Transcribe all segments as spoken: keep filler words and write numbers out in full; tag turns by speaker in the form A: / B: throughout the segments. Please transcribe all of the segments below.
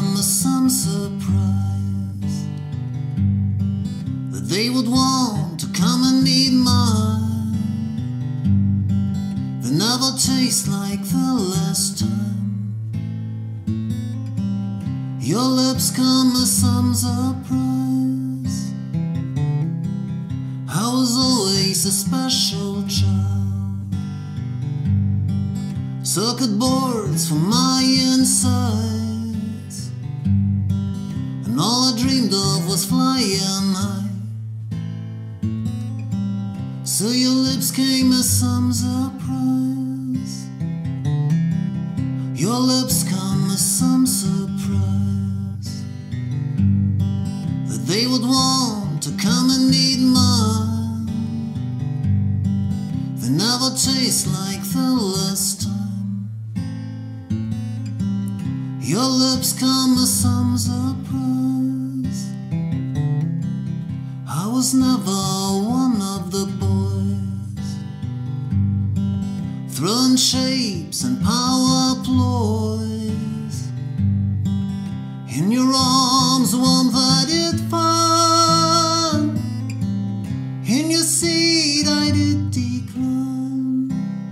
A: come as some surprise, that they would want to come and meet mine. They never taste like the last time. Your lips come as some surprise. I was always a special child. Circuit boards for my insides, and all I dreamed of was flying high. So your lips came as some surprise. Your lips come as some surprise, that they would want to come and meet mine. They never taste like the last time. Your lips come as some surprise. I was never one of the boys throwing shapes and power ploys. In your arms warmth I did find, in your seat I did decline.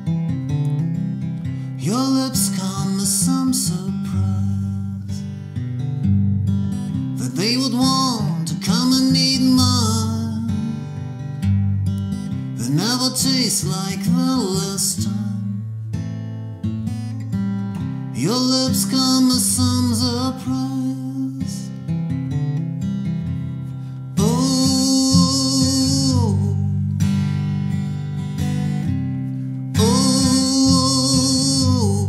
A: Your lips come as some surprise, that they would want to come and meet mine. They never taste like the last time. Your lips come as some surprise. Oh, oh,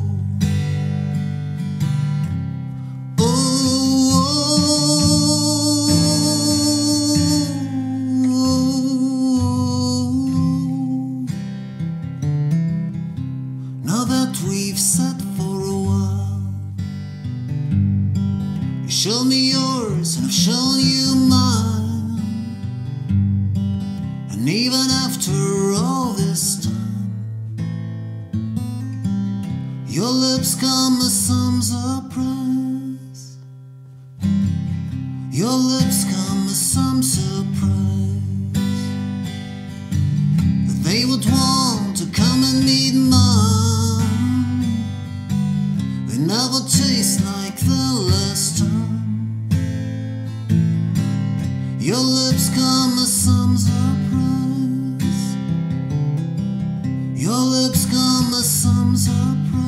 A: oh. Now that we've sat for a while, you showed me yours and I've shown you mine. And even after all this time, your lips come as some surprise. Your lips come as some surprise, that they would want to come and meet mine. They never taste like the last time. Your lips come as some surprise. Your lips come as some surprise.